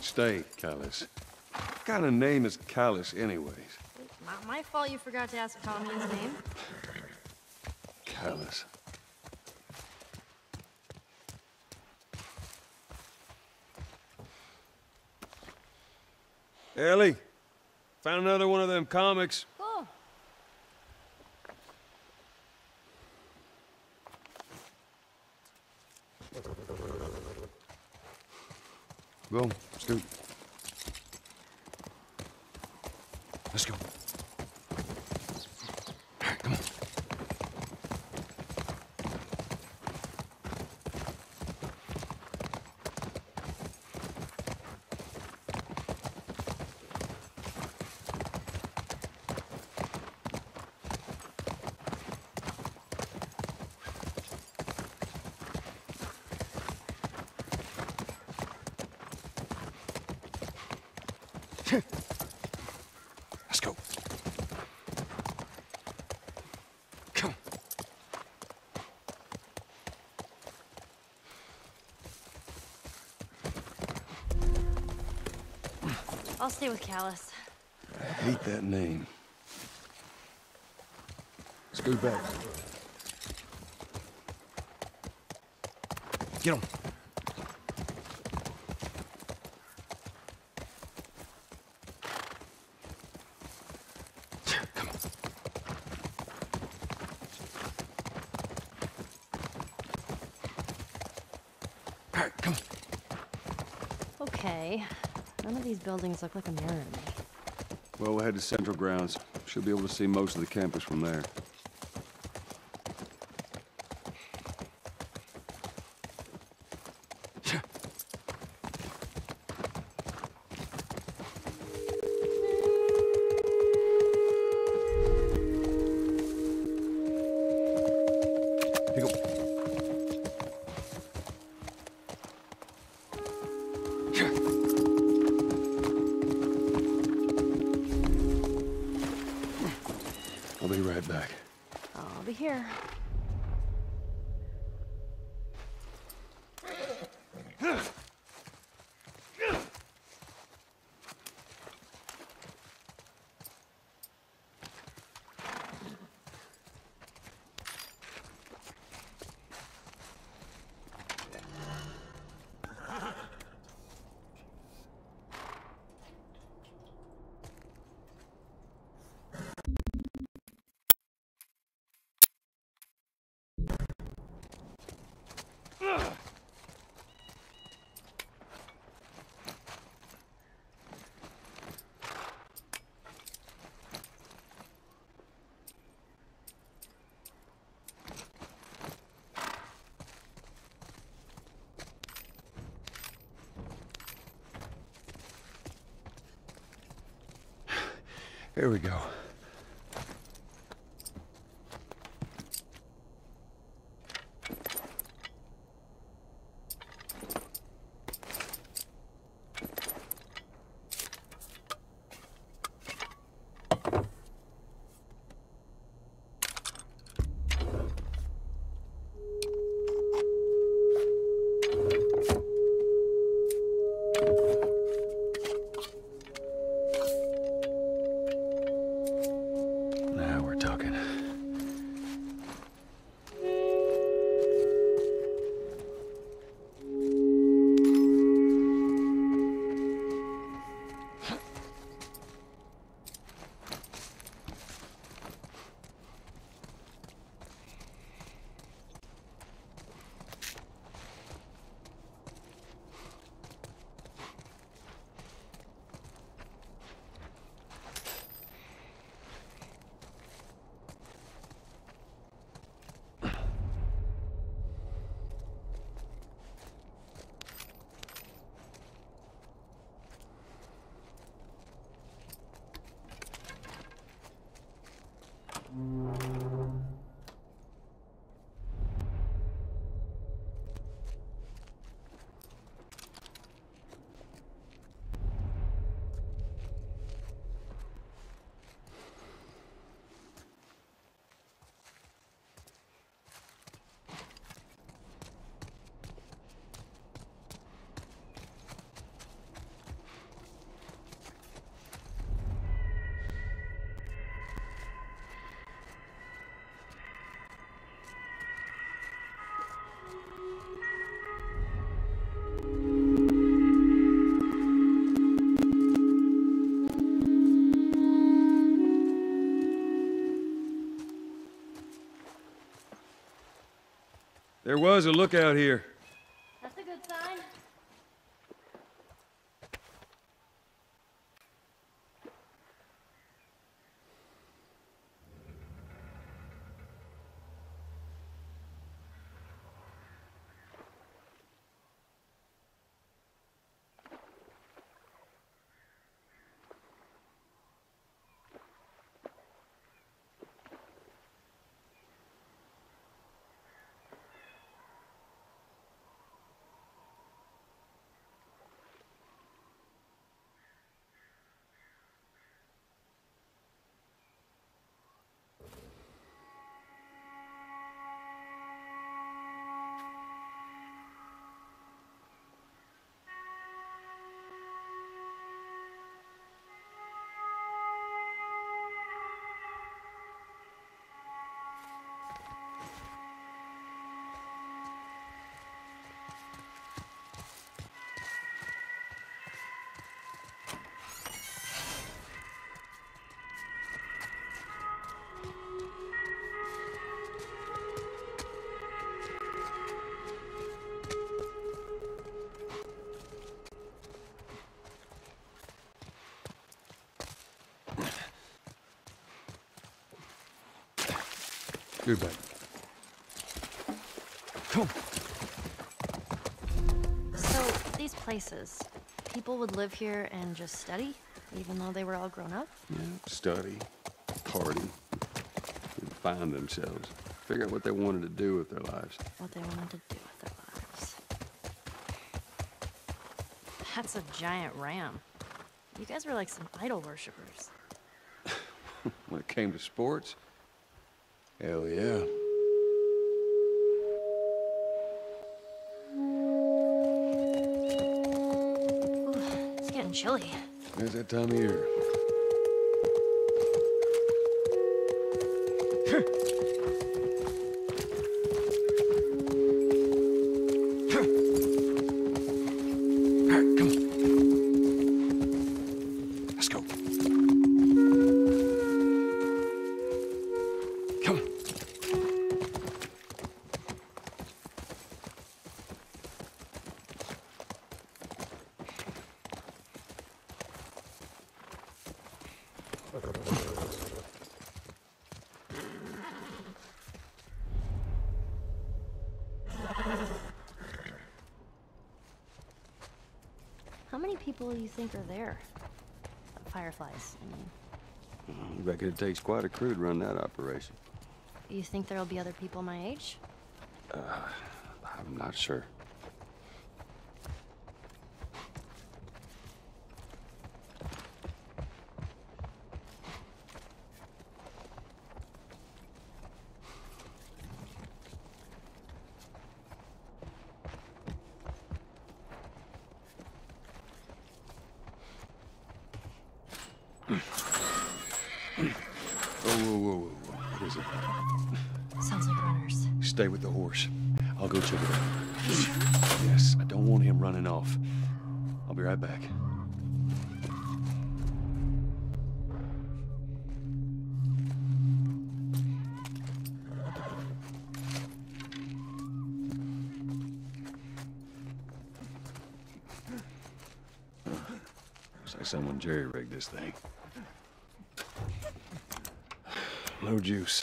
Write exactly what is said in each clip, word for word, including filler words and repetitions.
stay, Callus. What kind of name is Callus, anyways? Not my fault you forgot to ask Tommy his name. Callus. Ellie, found another one of them comics. Cool. Go, Stu. Let's go. All right, come on. Let's go. Come. I'll stay with Callus. I hate that name. Scoot back. Get him. Come on. All right, come on. Okay. None of these buildings look like a mirror to me. Well, we'll head to Central Grounds. Should be able to see most of the campus from there. Here you go. I'll be right back. I'll be here. Here we go. was a lookout here. That's a good sign. Here, back. Come. So, these places, people would live here and just study, even though they were all grown up? Yeah, study, party, and find themselves. Figure out what they wanted to do with their lives. What they wanted to do with their lives. That's a giant ram. You guys were like some idol worshippers. When it came to sports, hell yeah. Ooh, it's getting chilly. It's that time of year. All right, come on. Let's go. Come on. How many people do you think are there? Fireflies, I mean. I reckon it takes quite a crew to run that operation. You think there'll be other people my age? I'm not sure. Whoa, whoa, whoa, whoa, whoa. What is it? Sounds like runners. Stay with the horse. I'll go check it out. Yes, I don't want him running off. I'll be right back. Looks like someone jerry-rigged this thing. No juice.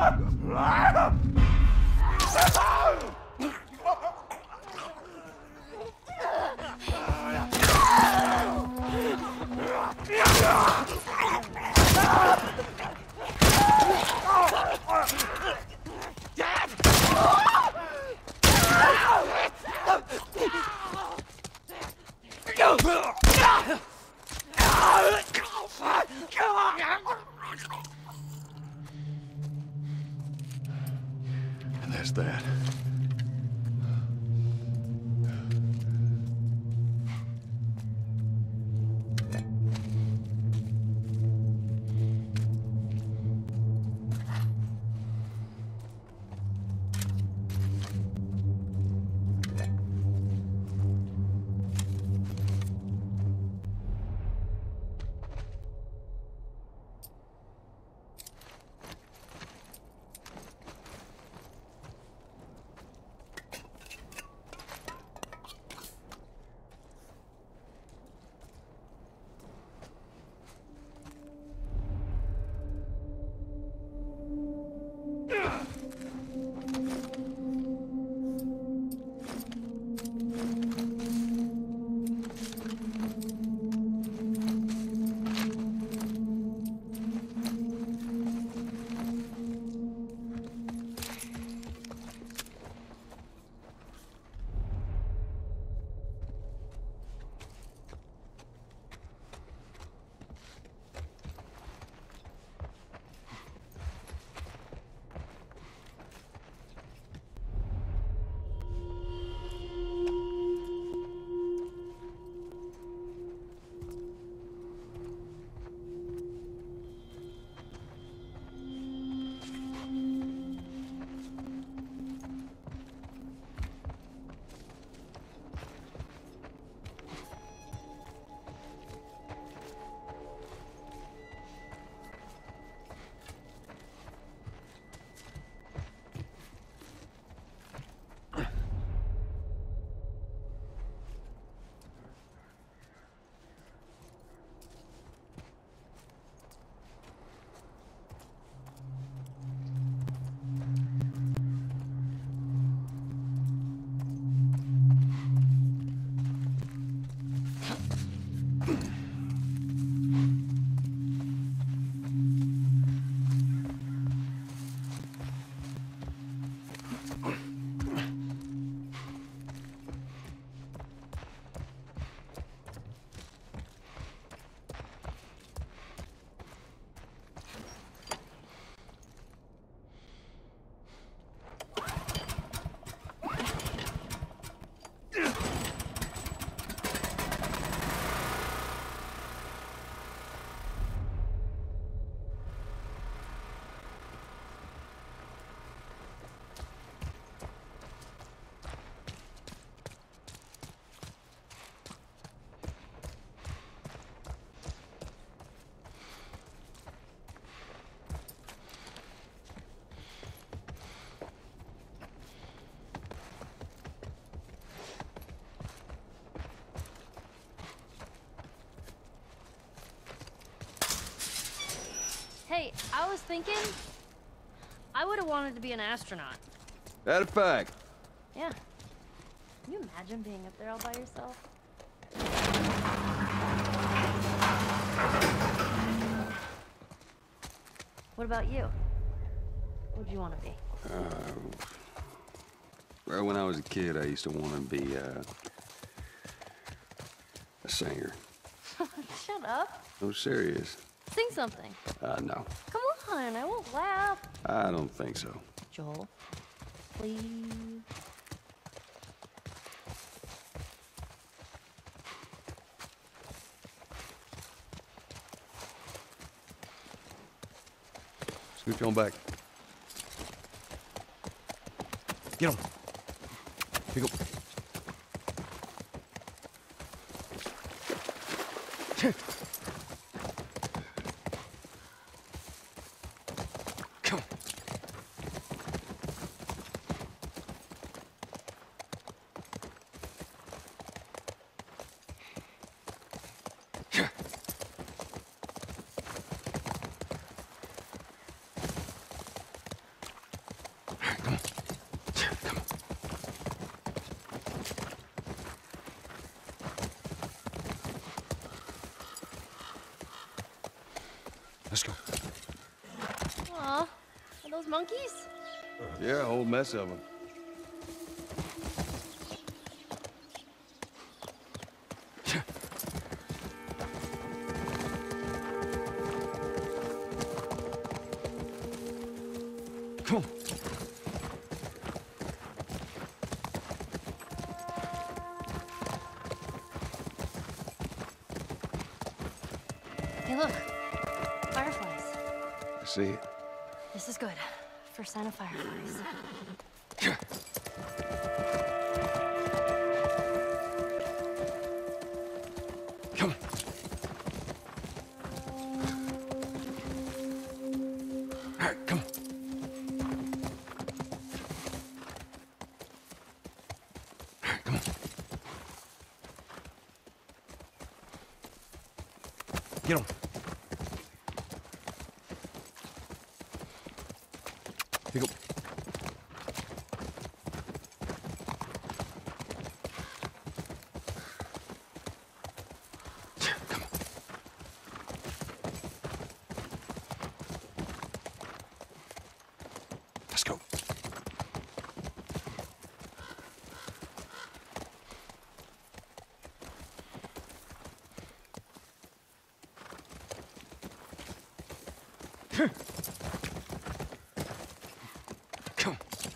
And there's that. Hey, I was thinking, I would have wanted to be an astronaut. That a fact. Yeah. Can you imagine being up there all by yourself? What about you? What'd you want to be? Uh, well, when I was a kid, I used to want to be uh, a singer. Shut up. No, serious. Sing something. Uh, no. Come on, I won't laugh. I don't think so. Joel, please. Scoot you on back. Get him. Pick up. Come on. monkeys? Yeah, a whole mess of them. Come on. Hey, look. Fireflies. I see it. This is good. First sign of fireflies. Come on. All right, come on. All right, come on. Get on. Here you go. Come on. Let's go. Come on.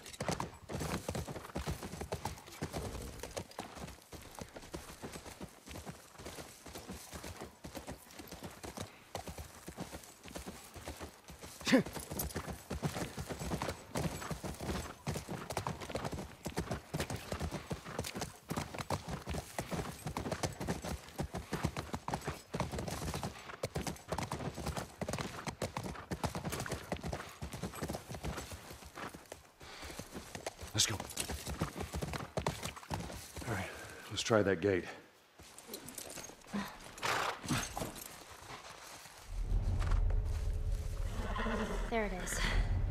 Let's go. All right, let's try that gate. There it is.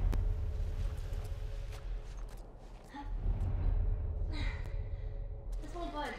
This won't budge.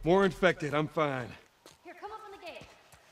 More infected, I'm fine. Here, come open the gate.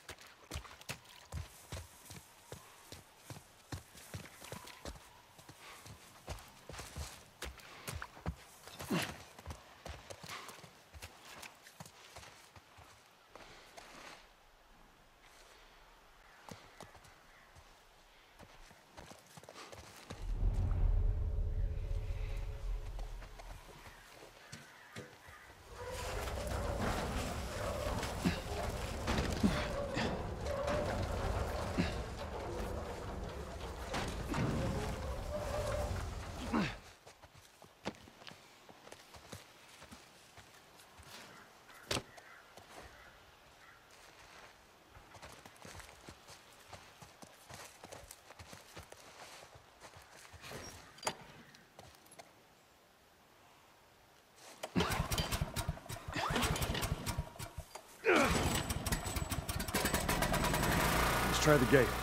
Try the gate.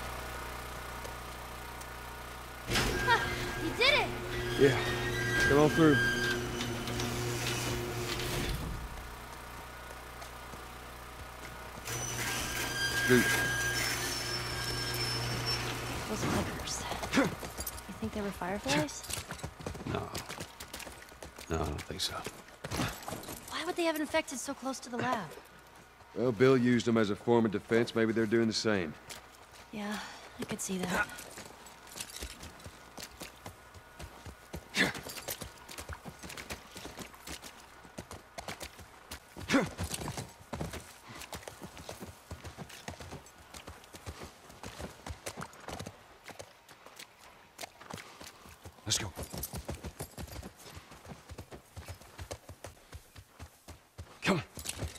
Ha! You did it! Yeah. Come on through. Shoot. Those clickers. You think they were fireflies? No. No, I don't think so. Why would they have infected so close to the lab? Well, Bill used them as a form of defense. Maybe they're doing the same. Yeah, I could see that. Let's go. Come on.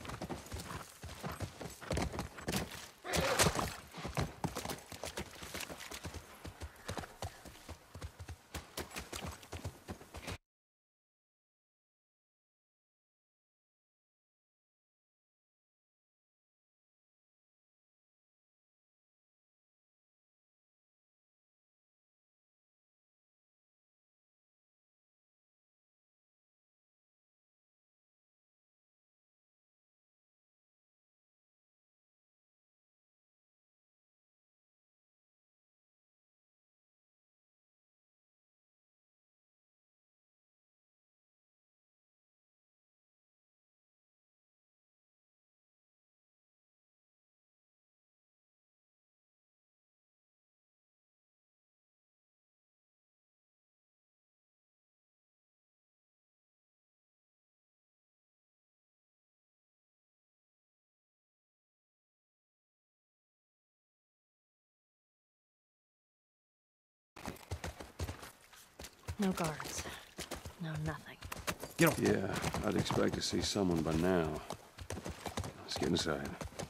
No guards. No nothing. Get on. Yeah, I'd expect to see someone by now. Let's get inside.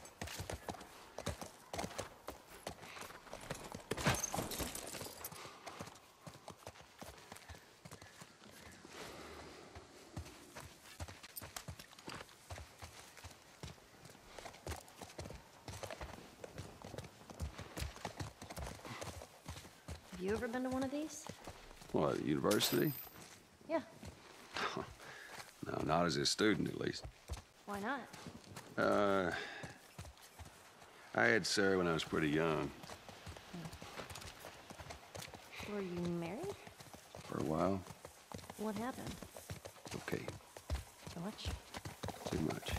Have you ever been to one of these? What, university? Yeah. No, not as a student, at least. Why not? Uh, I had Sarah when I was pretty young. Were you married? For a while. What happened? Okay, So much? too much.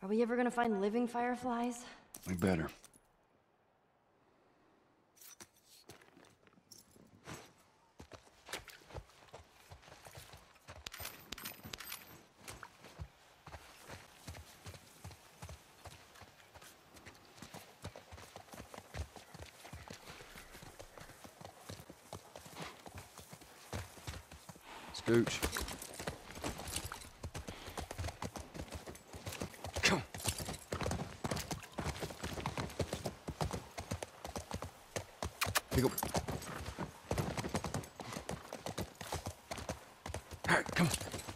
Are we ever gonna find living fireflies? We better. Scooch. Come. Pick up. All right, come.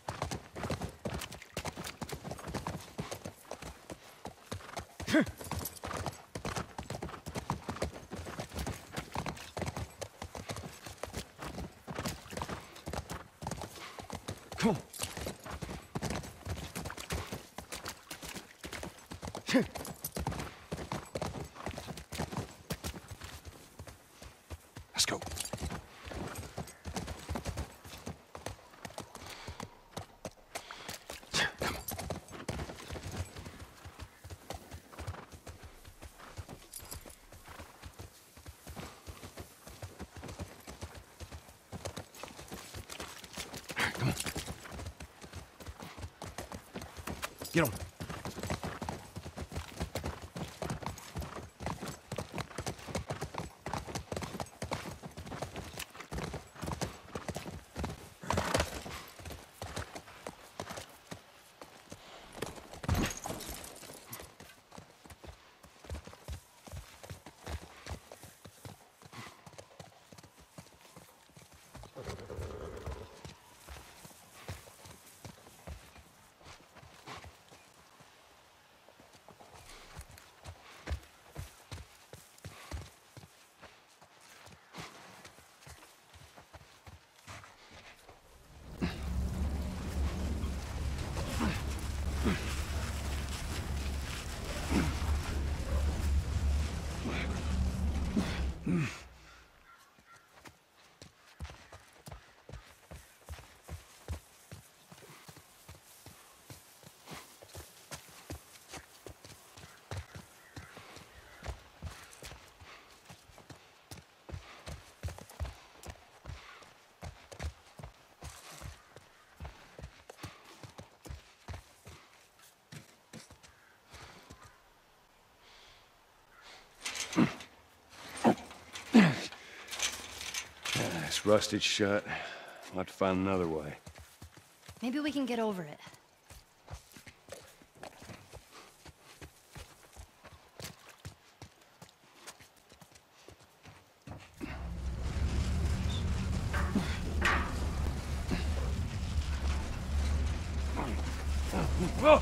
Come on. Let's go. Come on. All right, come on. Get on. It's rusted shut. I'll have to find another way. Maybe we can get over it. Whoa!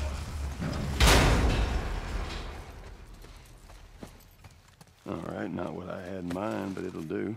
All right, not what I had in mind, but it'll do.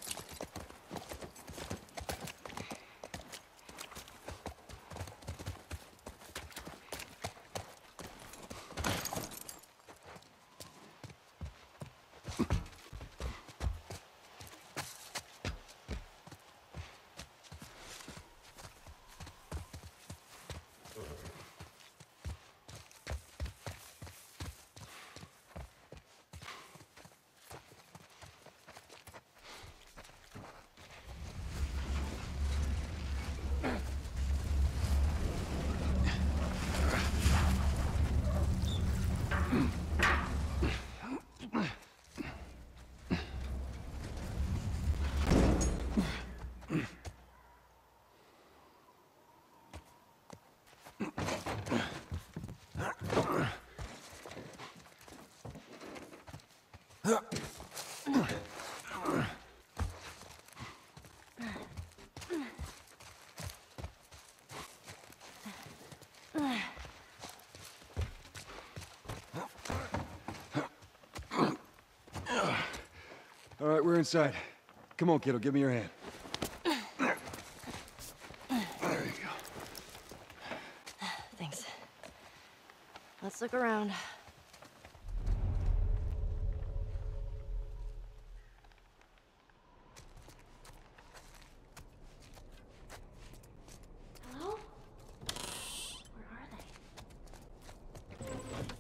All right, we're inside. Come on, kiddo, give me your hand. There you go. Thanks. Let's look around. Hello? Where are they?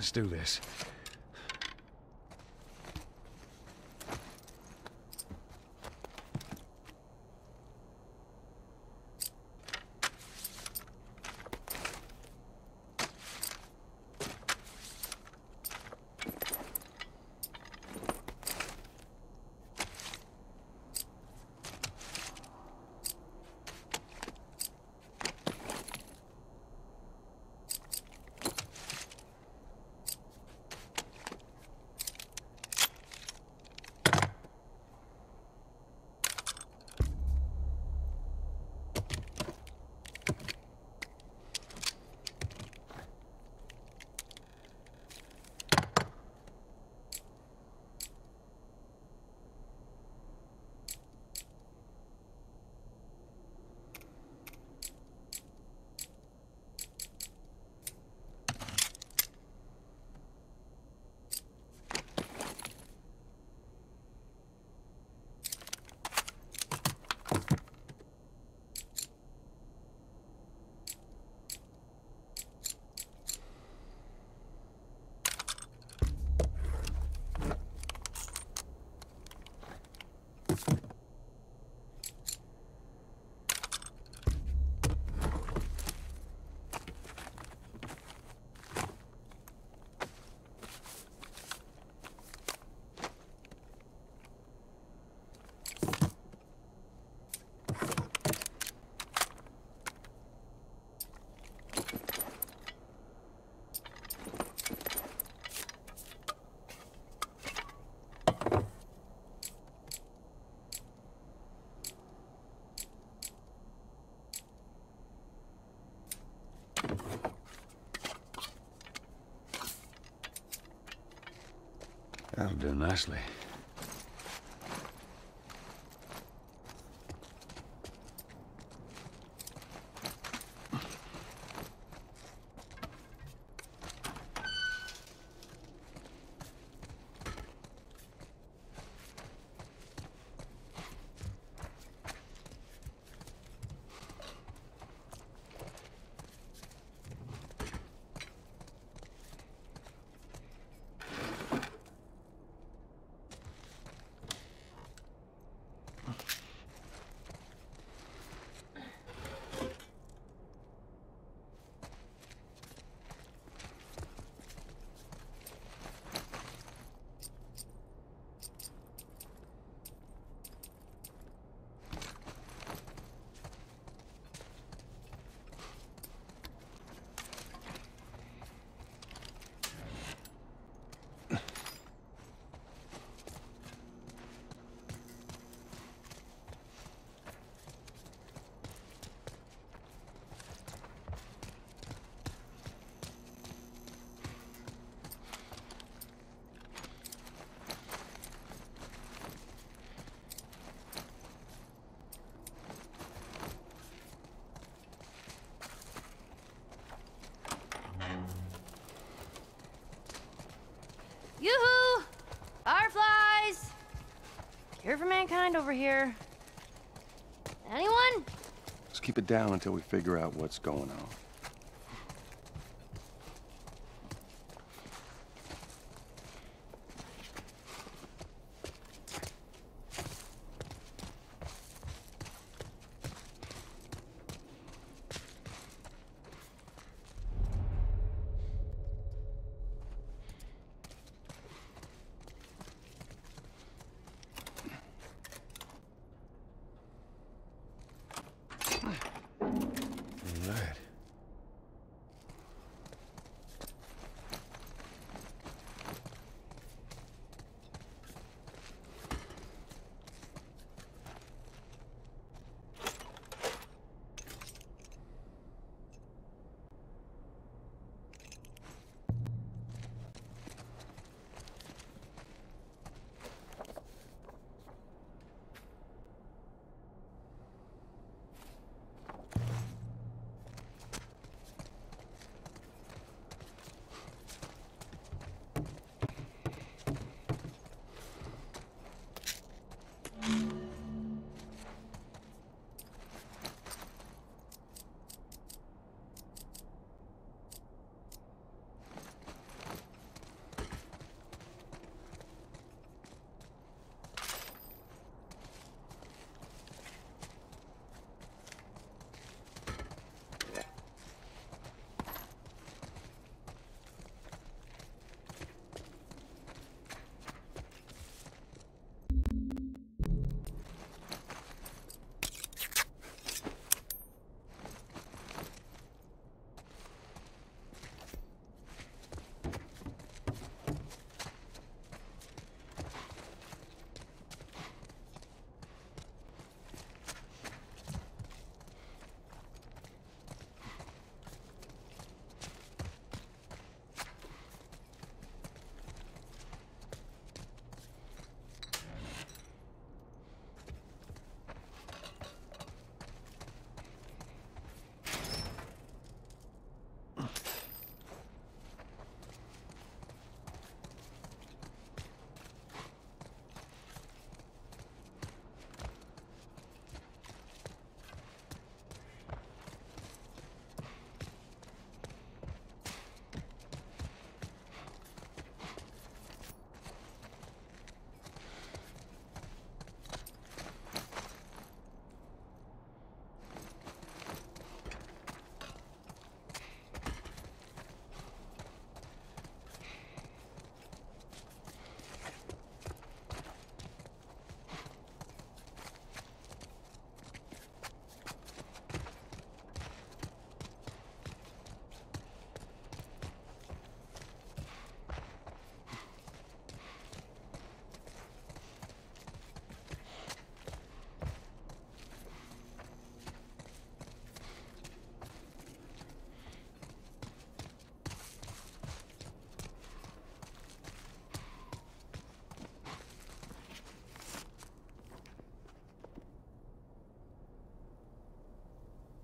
Let's do this. That'll do nicely. Yoo-hoo! Fireflies! Cure for mankind over here. Anyone? Let's keep it down until we figure out what's going on. All right.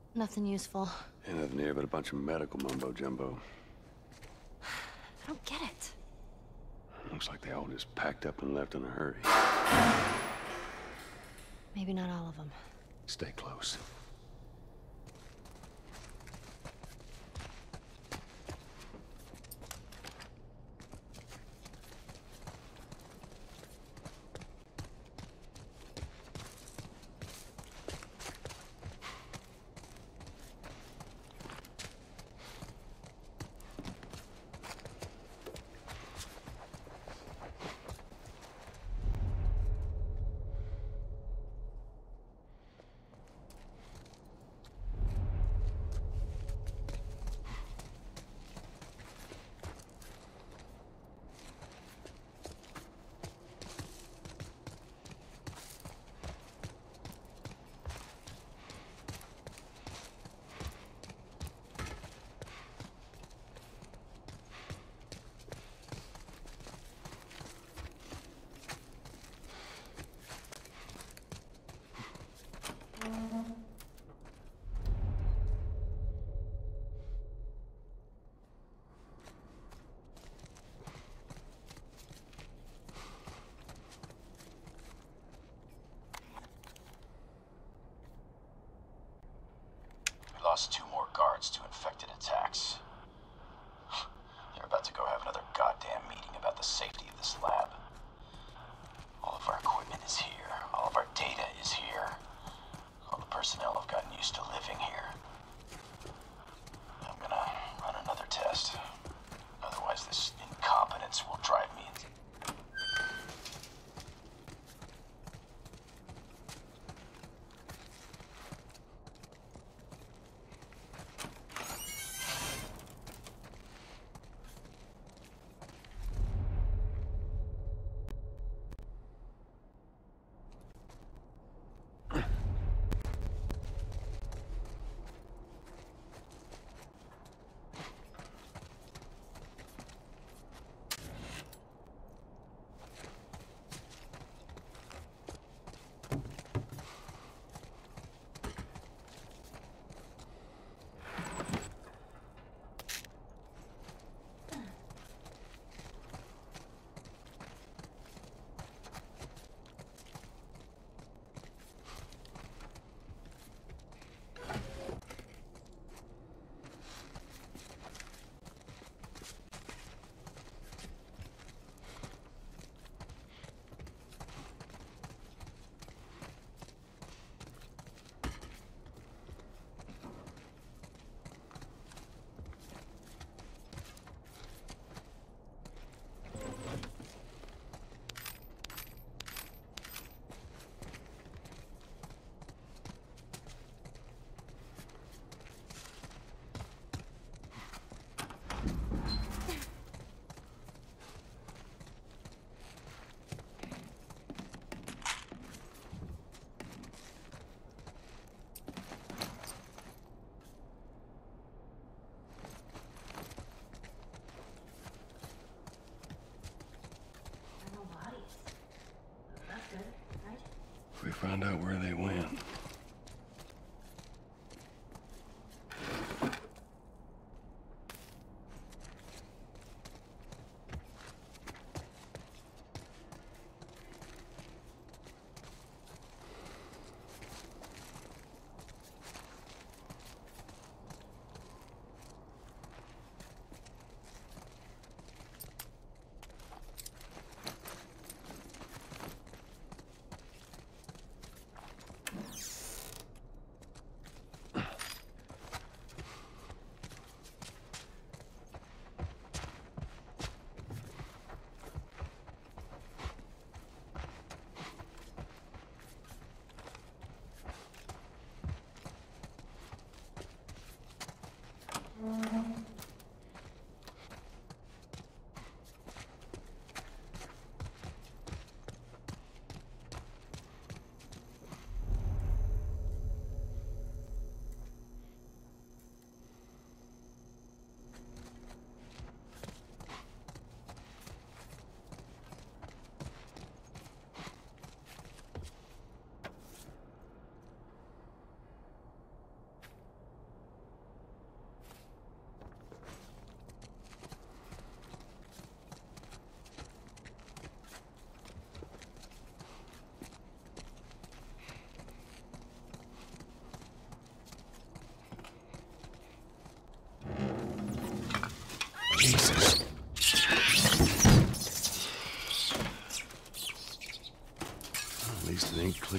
Nothing useful. Ain't nothing here but a bunch of medical mumbo-jumbo. I don't get it. Looks like they all just packed up and left in a hurry. Maybe not all of them. Stay close. We lost two more guards to infected attacks. They're about to go have another goddamn meeting about the safety of this lab. All of our equipment is here. All of our data is here. All the personnel have gotten used to living here. I'm gonna run another test. Otherwise, this incompetence will drive me insane. We found out where they went.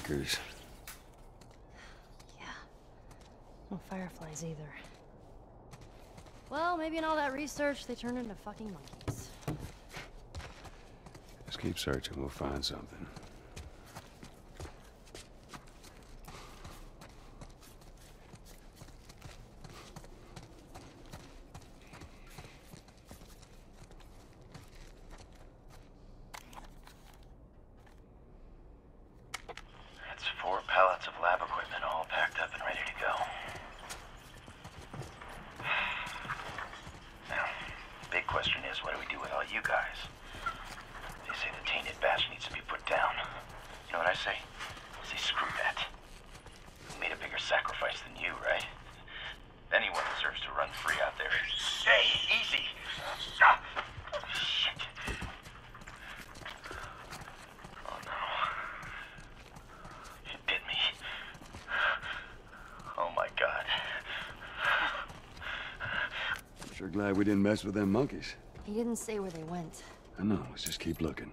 Fuckers. Yeah. No fireflies either. Well, maybe in all that research, they turned into fucking monkeys. Just keep searching, we'll find something. That's four pallets of lab equipment all packed up and ready to go. Now, big question is, what do we do with all you guys? They say the tainted batch needs to be put down. You know what I say? I say screw that. We made a bigger sacrifice than you, right? Anyone deserves to run free out there. Hey, easy! Ah, shit. Oh no. You bit me. Oh my god. Sure glad we didn't mess with them monkeys. He didn't say where they went. I know, let's just keep looking.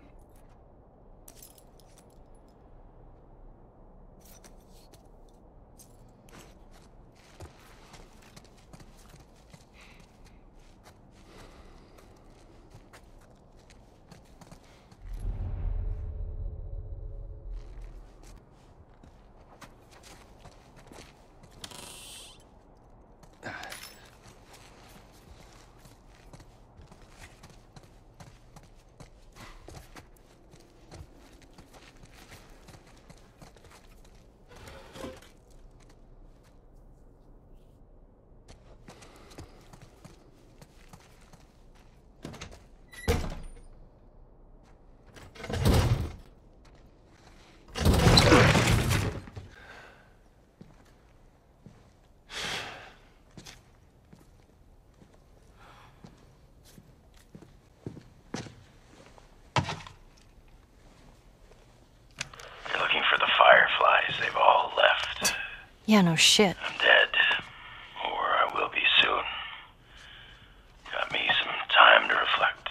Fireflies, they've all left. Yeah, no shit. I'm dead. Or I will be soon. Got me some time to reflect.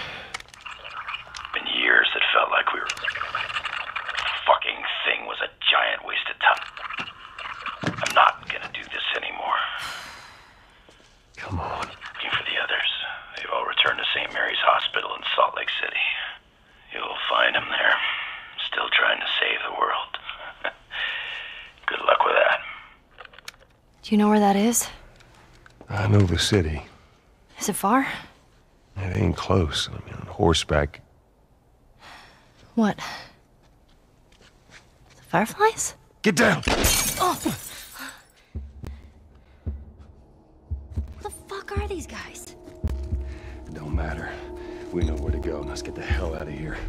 Been years that felt like we were... fucking thing was a giant waste of time. I'm not gonna do this anymore. Come on. Looking for the others. They've all returned to Saint Mary's Hospital in Salt Lake City. You'll find them there. Still trying to save the world. Good luck with that. Do you know where that is? I know the city. Is it far? It ain't close. I mean, on horseback. What? The fireflies? Get down! Oh! What the fuck are these guys? It don't matter. We know where to go. Let's get the hell out of here.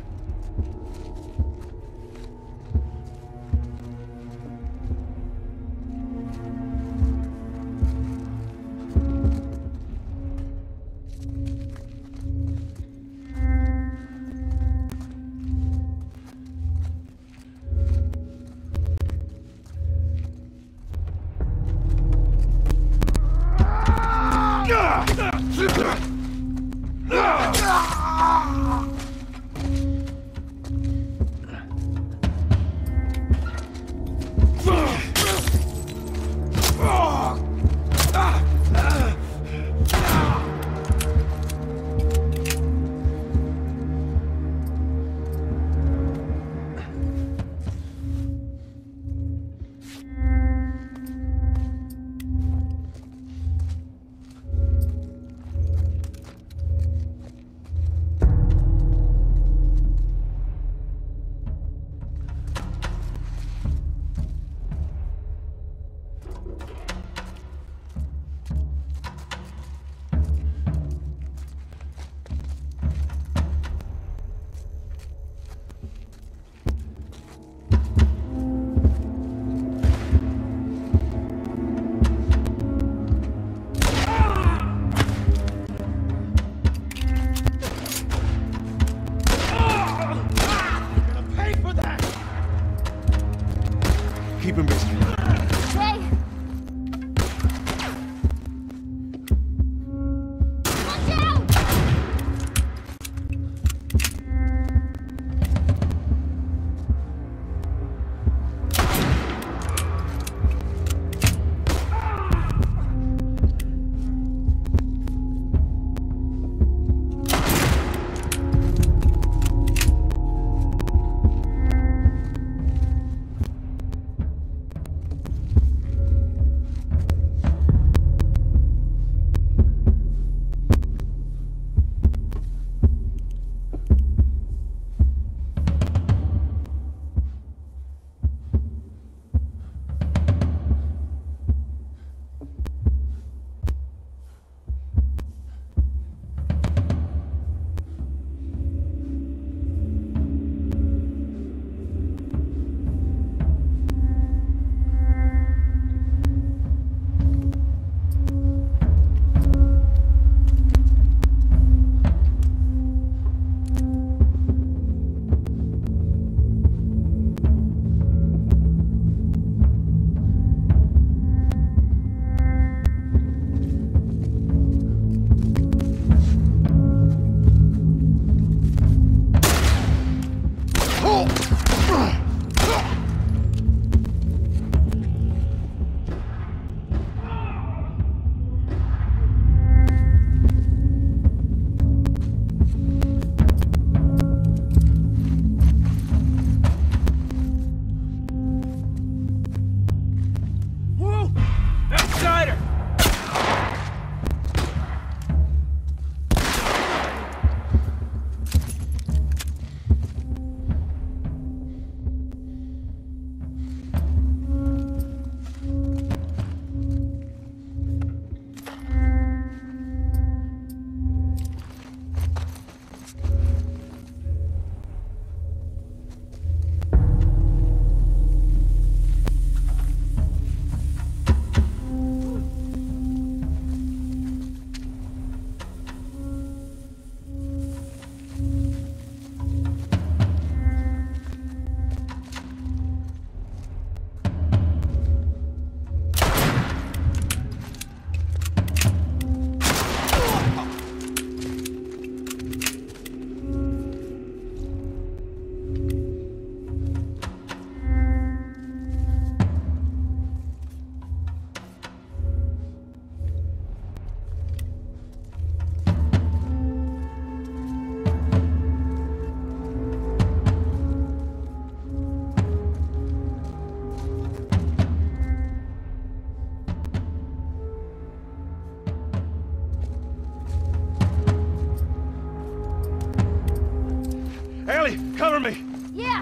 Cover me! Yeah!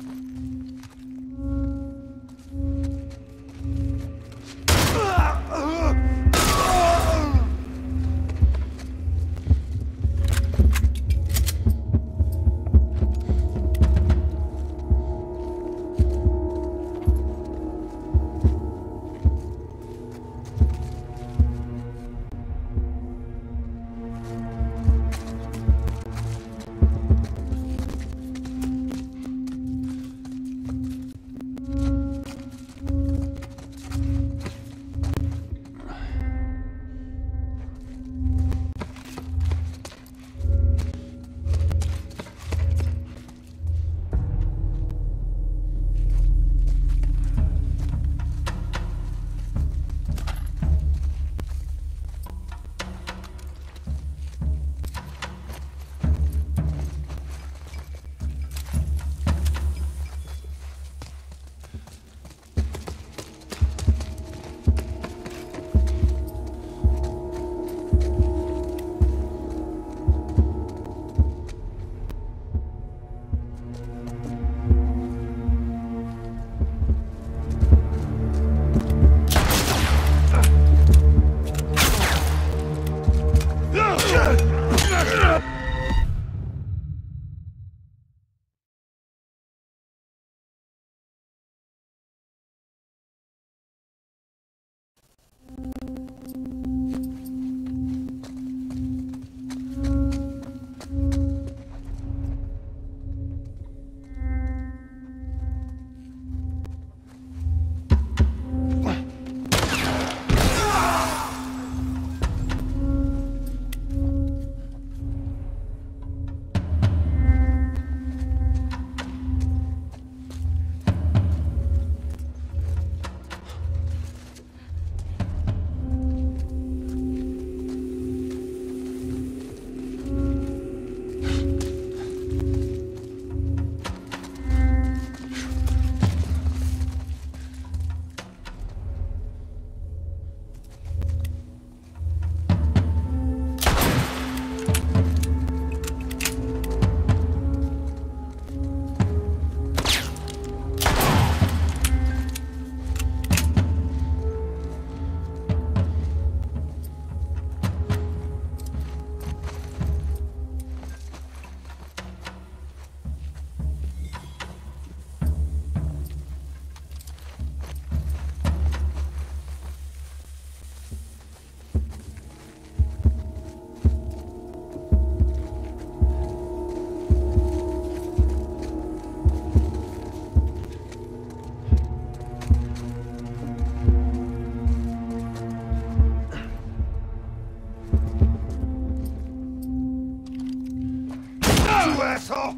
Asshole!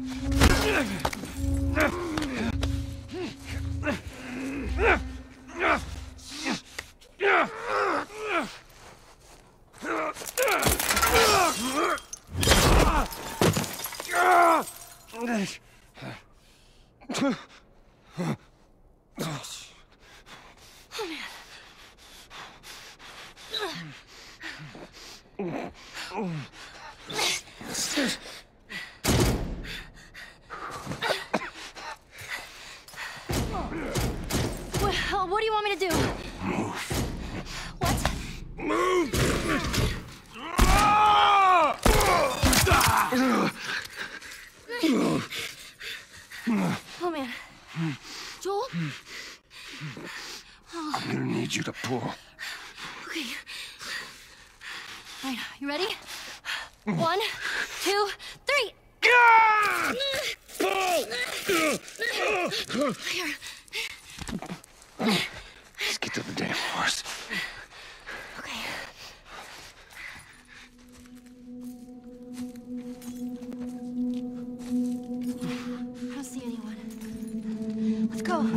What, what do you want me to do? Move. What? Move! Oh, man. Joel? Oh. I'm gonna need you to pull. Okay. All right, you ready? One, two, three! Here. Let's get to the damn horse. Okay. I don't see anyone. Let's go.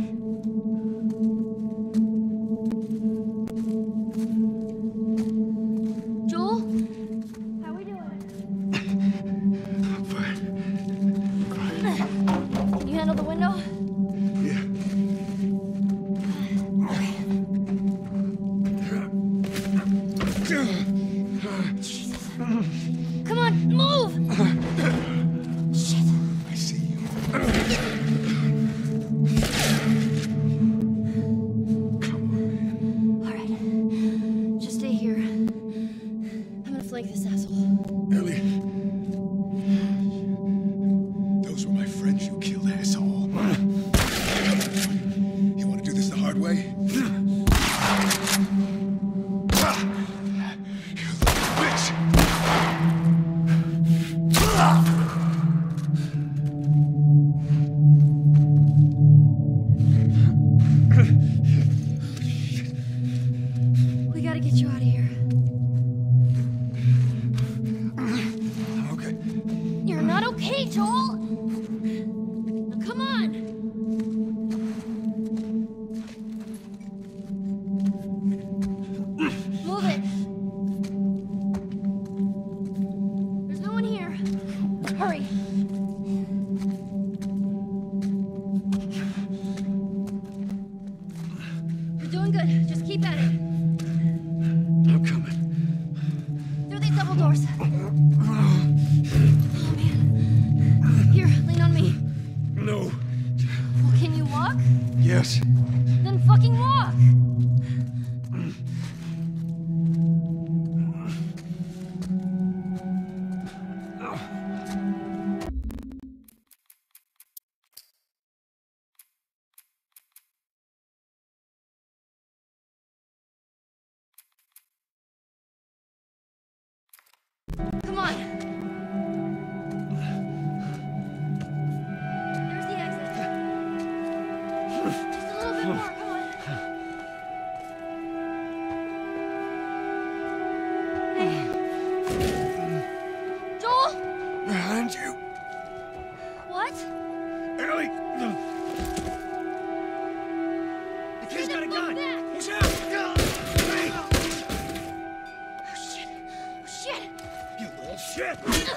Joel? How we doing? Fine. Can you handle the window? Yeah. Okay. gotta get you out of here. I'm okay. You're not okay, Joel! Now come on! Move it! There's no one here. Hurry! You're doing good. Just keep at it. I'm coming. Through these double doors. Oh, man. Here, lean on me. No. Well, can you walk? Yes. Then fucking walk! Come on. There's the exit. Just a little bit more, come on. Hey. Joel? Behind you. What? Ellie! The kid's got a gun! Watch out! Hey! Oh, shit. Oh, shit. You little shit!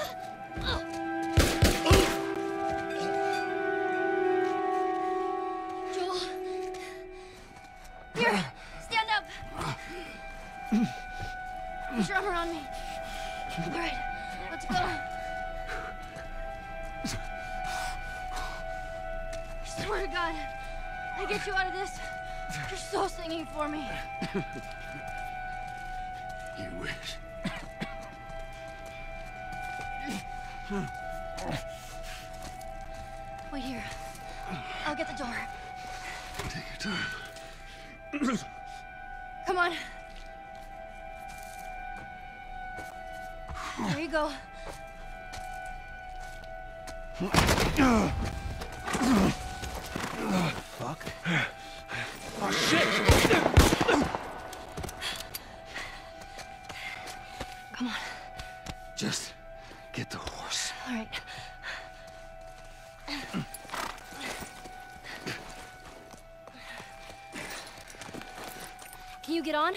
Joel. Here, stand up. Put your arm around me. All right, let's go. I swear to God, I get you out of this. You're so singing for me. You wish. Wait here. I'll get the door. Take your time. Come on. There you go. Fuck. Oh, shit! Come on. Just get the horse. All right. Can you get on?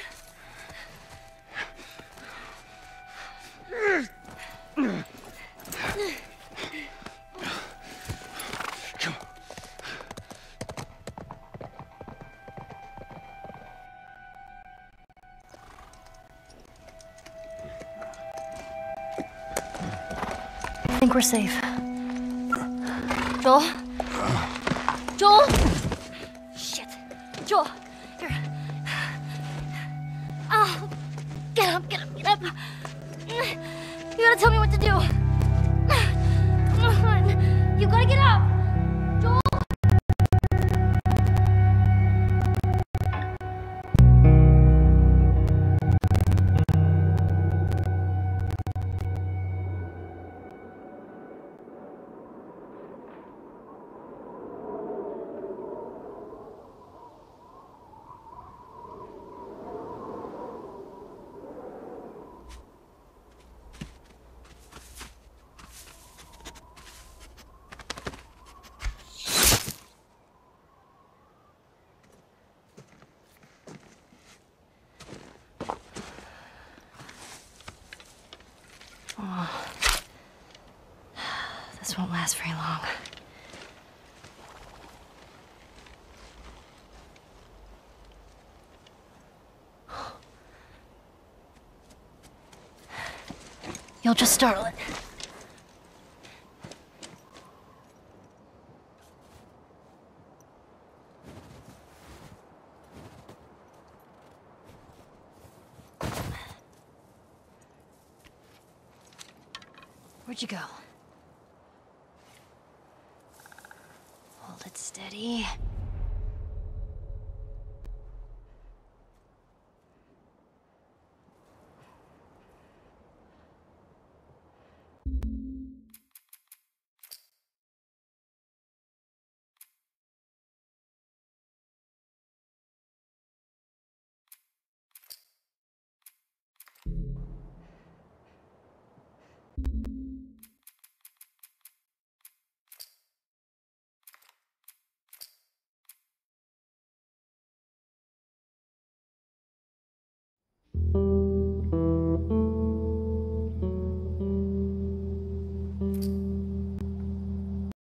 Come on. I think we're safe. Joel? Joel? Shit. Joel, here. Oh, get up, get up, get up. You gotta tell me what to do. Come on. You gotta get up. Joel? Oh. This won't last very long. You'll just startle it. Where'd you go? Hold it steady.